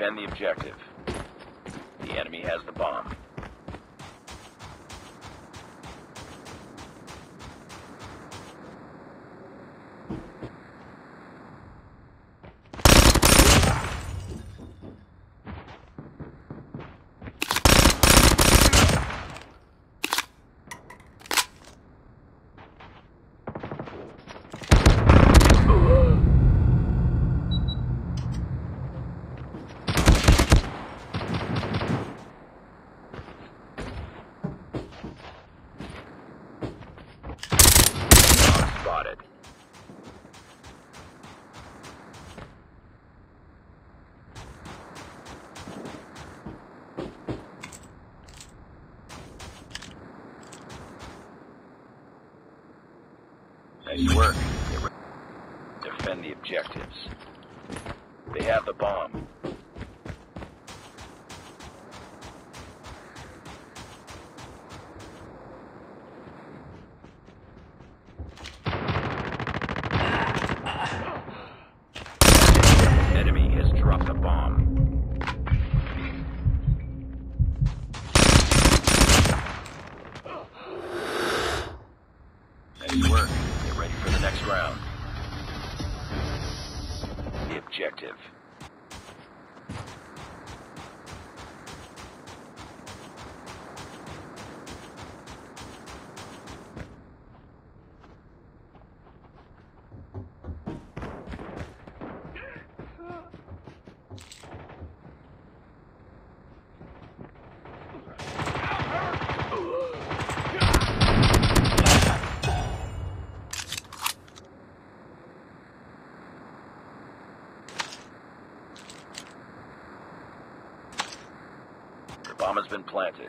Defend the objective. The enemy has the bomb. Spotted. Nice work. Defend the objectives. They have the bomb. Enemy has dropped the bomb. Nice work. Get ready for the next round. The objective. The bomb has been planted.